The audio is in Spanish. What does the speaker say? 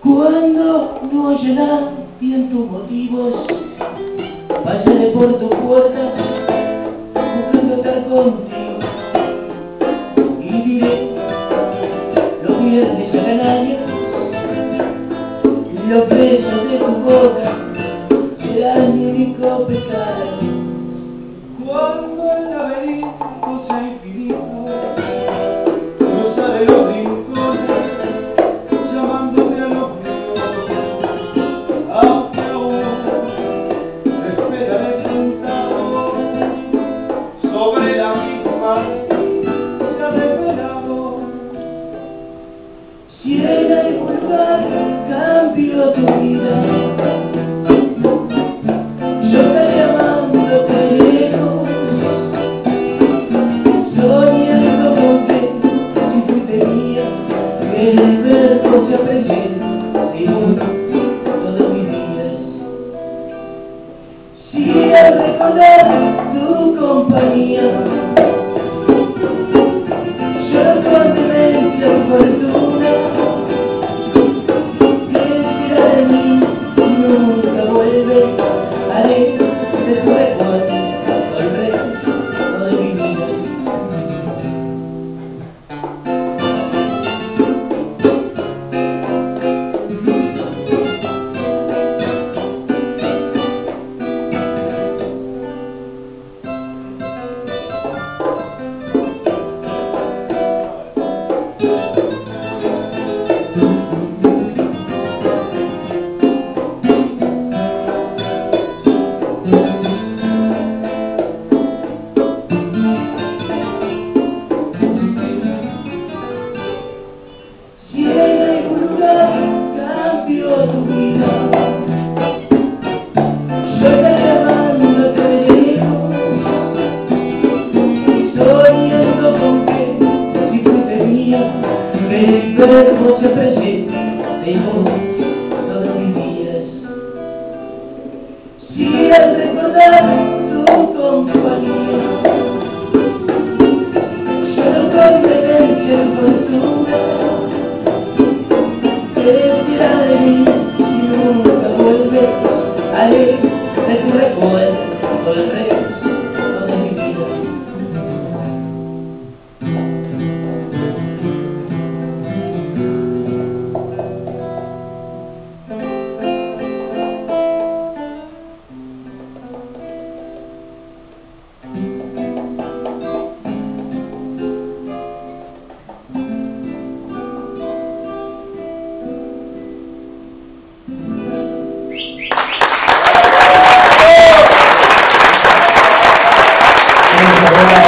Cuando no haya nada y en tus motivos pasaré por tu puerta buscando estar contigo y diré los viernes hagan años y los besos de tu boca serán mi único pecado. Cuando el laberinto sea infinito, cruzaré los rincones llamándote a los míos, aunque aún te esperaré sentado sobre la misma ya revelado. Si en algún lugar cambio tu vida, yo estaré amándote lejos, soñando con que si fuiste mía, que el verbo se aprecie según todos mis días. Si al recordar tu compañía, yo con demencia y fortuna, ¿qué será de mí si nunca vuelve? Haré de tu recuerdo el resto de mi vida. Si en algún lugar cambio tu vida, yo estaré amándote lejos, soñando con que si fuiste mía, que el verbo se aprecie de vos todos mis días. Si al recordar tu compañía, yo con demencia y fortuna, ¿qué será de mí si nunca vuelves? Haré de tu recuerdo el resto de mi vida. Gracias.